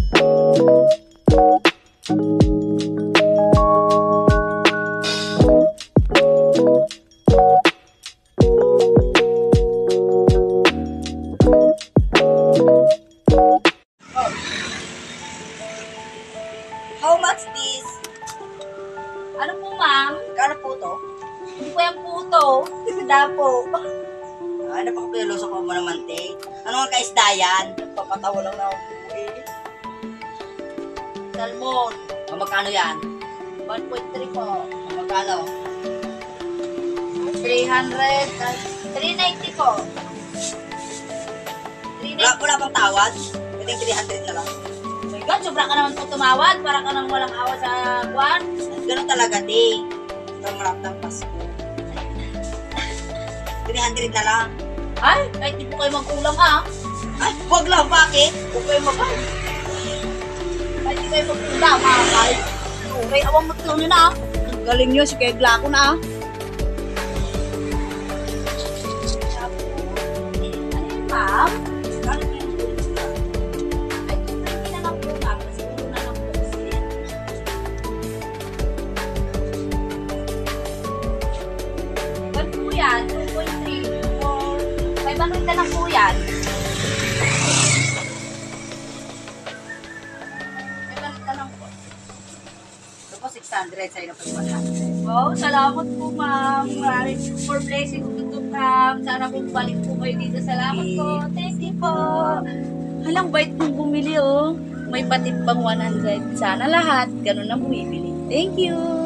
How much this? Ano po, ma'am? Kano po to? Hindi po yung puto. Isda po. Ay, napakapiloso ko mo naman, te. Ano nga kaisda yan? Papatawa lang na ako eh. Salmon. Magkano yan? 1.3 po. Magkano? 300. 390 po. 390. Wala pang tawad? Pwedeng 300 na lang. Oh my God, sobra ka naman po tumawad. Para ka nang walang awa sa kwan. Ganun talaga, te. Ito malaptang Pasko. 300 na lang. Ay, kahit di po kayo magkulang ah. Ay, wag lang. Bakit? Huwag kayo mabay. Kahit di kayo magkulang, makakay. Okay, awang magtuno na ah. Ang galing nyo, si Kegla ko na ah. Ano yun, ma'am? Kano po yung tulis na? Ay, 220 na lang po, ma'am. Kasi puro na lang po kasi. Ilan po yan? 2.3, 4, 500 na lang po yan. 500 na lang po. Ito po 600. Sa'yo na po 100. Wow, salamat po, ma'am. Maraming for blessing ko to, ma'am. Sana po balik po kayo dito. Salamat po. Thank you po. Halang bait pong bumili, oh. May patip pang 100. Sana lahat ganun ang bumibili. Thank you.